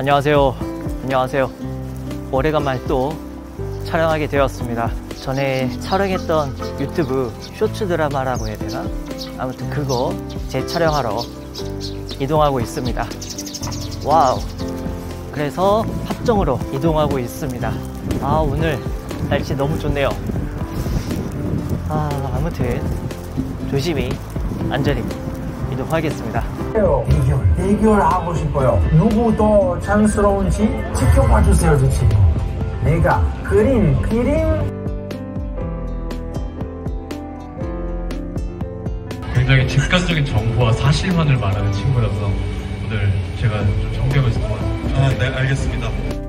안녕하세요. 안녕하세요. 오래간만에 또 촬영하게 되었습니다. 전에 촬영했던 유튜브 쇼츠 드라마라고 해야 되나? 아무튼 그거 재촬영하러 이동하고 있습니다. 와우. 그래서 합정으로 이동하고 있습니다. 오늘 날씨 너무 좋네요. 아무튼 조심히 안전히 이동하겠습니다. 대결하고 싶어요. 누구 더 장스러운지 지켜봐 주세요, 저 친구. 내가 그린 굉장히 직관적인 정보와 사실만을 말하는 친구라서 오늘 제가 좀 존경해서 도와주세요. 네, 알겠습니다.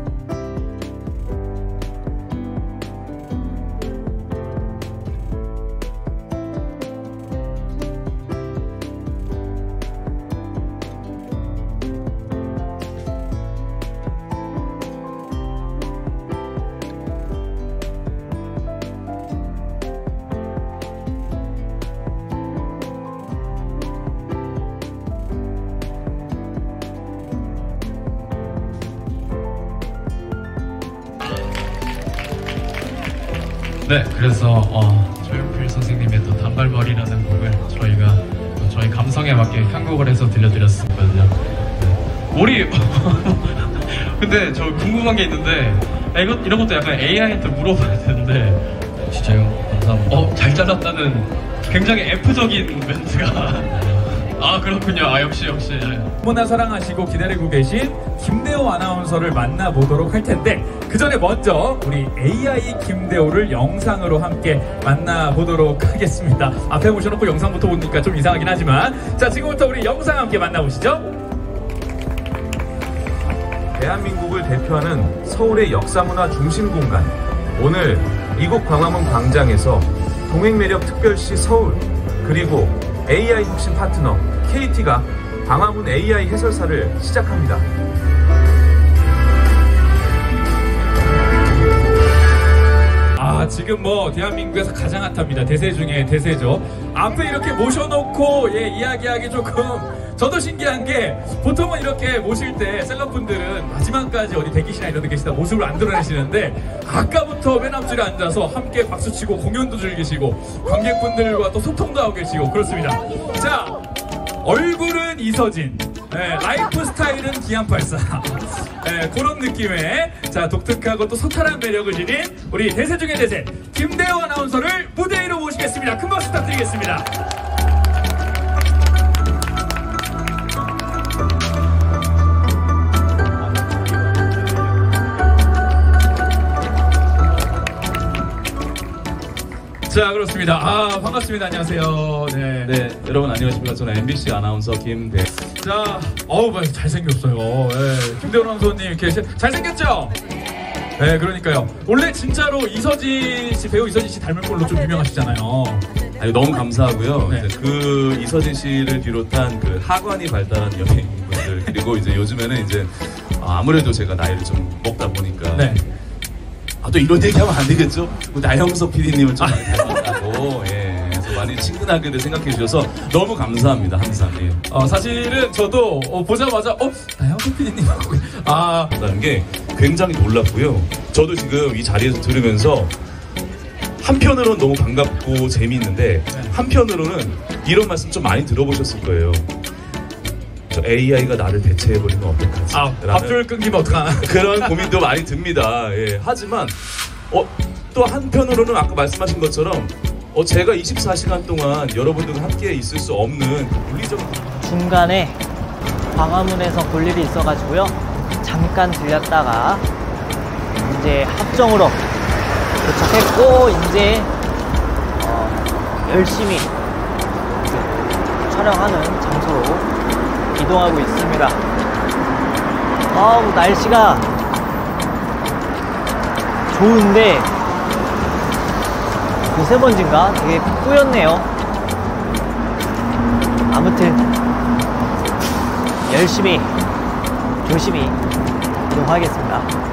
네, 그래서 조용필 선생님의 또 단발머리라는 곡을 저희가 또 저희 감성에 맞게 편곡을 해서 들려드렸거든요. 네. 우리 근데 저 궁금한 게 있는데 이런 것도 약간 AI한테 물어봐야 되는데 진짜요? 감사합니다. 잘 잘랐다는 굉장히 F적인 멘트가 그렇군요. 역시 너무나 사랑하시고 기다리고 계신 김대호 아나운서를 만나보도록 할 텐데 그 전에 먼저 우리 AI 김대호를 영상으로 함께 만나보도록 하겠습니다. 앞에 모셔놓고 영상부터 보니까 좀 이상하긴 하지만 자, 지금부터 우리 영상 함께 만나보시죠. 대한민국을 대표하는 서울의 역사문화 중심 공간, 오늘 이곳 광화문 광장에서 동행매력특별시 서울 그리고 AI 혁신 파트너 KT가 광화문 AI 해설사를 시작합니다. 지금 대한민국에서 가장 핫합니다. 대세 중에 대세죠. 앞에 이렇게 모셔놓고 이야기하기 조금 저도 신기한 게 보통은 이렇게 모실 때 셀럽분들은 마지막까지 어디 대기실이나 이런 데 계시다 모습을 안 드러내시는데 아까부터 맨 앞줄에 앉아서 함께 박수치고 공연도 즐기시고 관객분들과 또 소통도 하고 계시고 그렇습니다. 자, 얼굴은 이서진, 라이프 스타일은 기안84, 그런 느낌의 독특하고 또 소탈한 매력을 지닌 우리 대세 중의 대세 김대호 아나운서를 무대 위로 모시겠습니다. 큰 박수 부탁드리겠습니다. 자, 그렇습니다. 반갑습니다. 안녕하세요. 네, 여러분 안녕하십니까. 저는 MBC 아나운서 김대. 자, 잘생겼어요. 김대호 아나운서님 이렇게 잘생겼죠? 네, 그러니까요. 원래 진짜로 배우 이서진 씨 닮은 걸로 좀 유명하시잖아요. 너무 감사하고요. 네. 그 이서진 씨를 비롯한 그 하관이 발달한 연예인분들 그리고 이제 요즘에는 이제 아무래도 제가 나이를 좀 먹다 보니까. 네. 또 이런 얘기하면 안 되겠죠? 나영석 PD님을 좀 많이 닮았다고. 그래서 많이 친근하게 생각해 주셔서 너무 감사합니다, 항상. 사실은 저도 보자마자 나영석 PD님하고 라는 게 굉장히 놀랍고요. 저도 지금 이 자리에서 들으면서 한편으로는 너무 반갑고 재미있는데 한편으로는 이런 말씀 좀 많이 들어보셨을 거예요. 저 AI가 나를 대체해버리면 어떡하지? 밥줄 끊기면 어떡하나? 그런 고민도 많이 듭니다. 하지만 또 한편으로는 아까 말씀하신 것처럼 제가 24시간 동안 여러분들과 함께 있을 수 없는 물리적인 중간에 광화문에서 볼 일이 있어가지고요. 잠깐 들렸다가 이제 합정으로 도착했고 이제 열심히 촬영하는 장소로 이동하고 있습니다. 날씨가 좋은데 미세먼지인가 되게 뿌였네요. 아무튼 열심히 조심히 이동하겠습니다.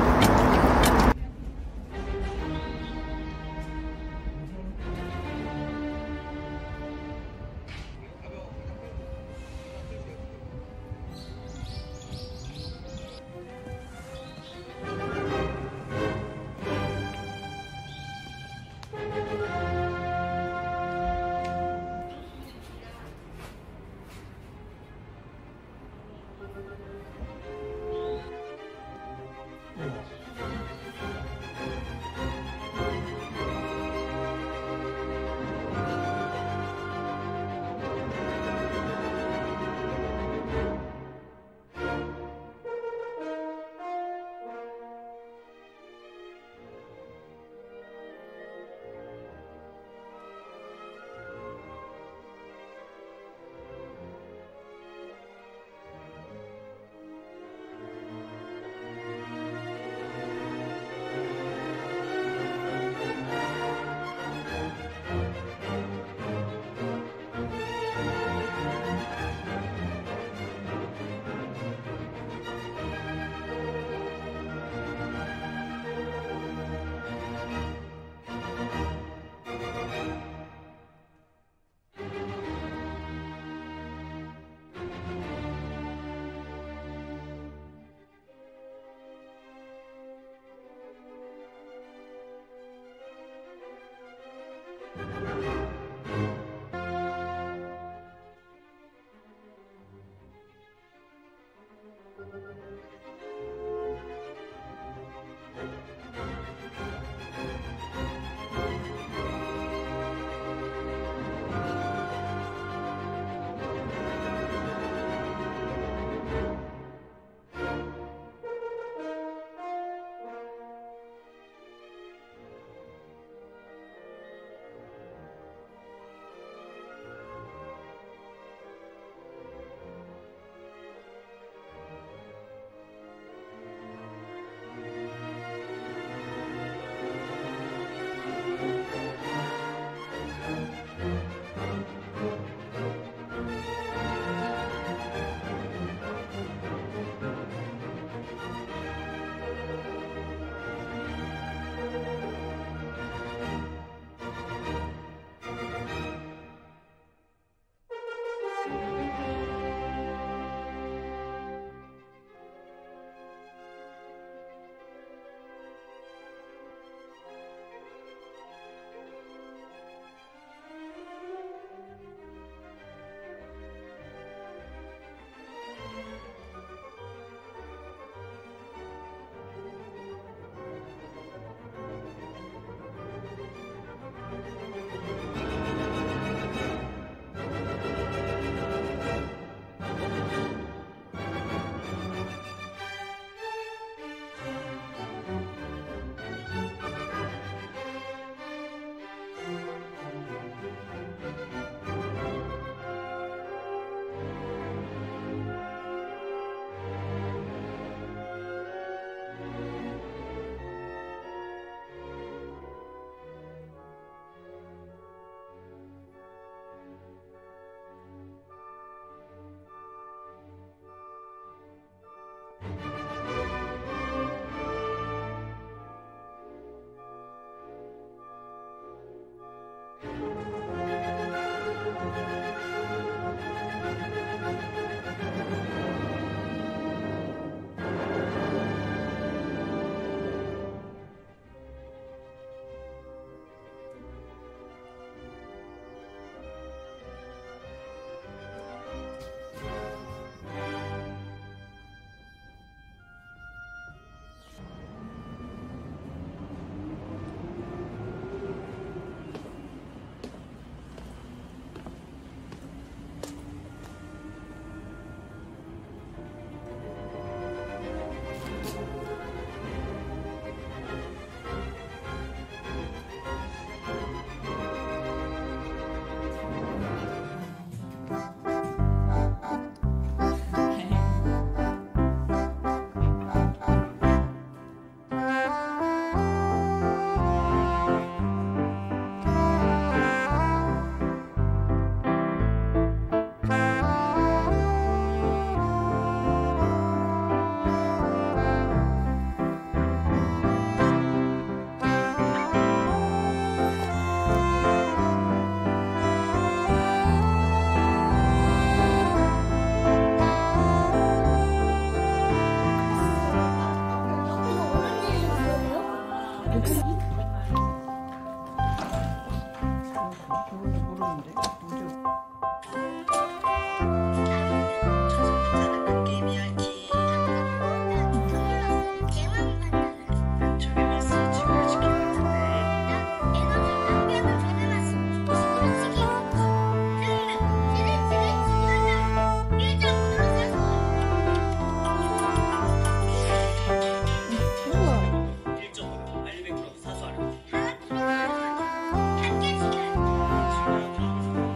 사소하라.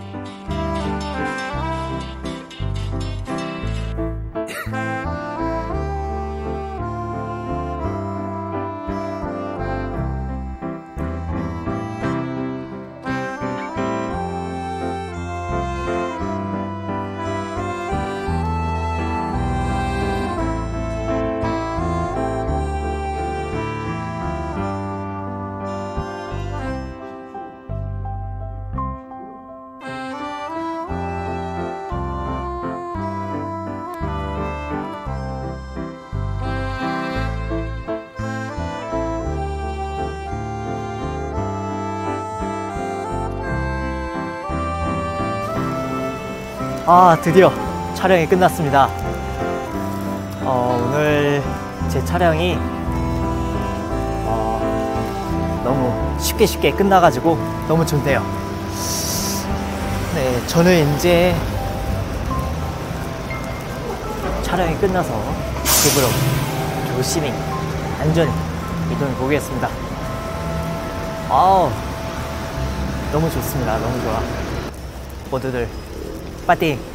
아, 드디어 촬영이 끝났습니다. 오늘 제 촬영이 너무 쉽게 끝나가지고 너무 좋네요. 네, 저는 이제 촬영이 끝나서 집으로 조심히 안전히 이동해 보겠습니다. 너무 좋습니다. 너무 좋아. 모두들 파이팅!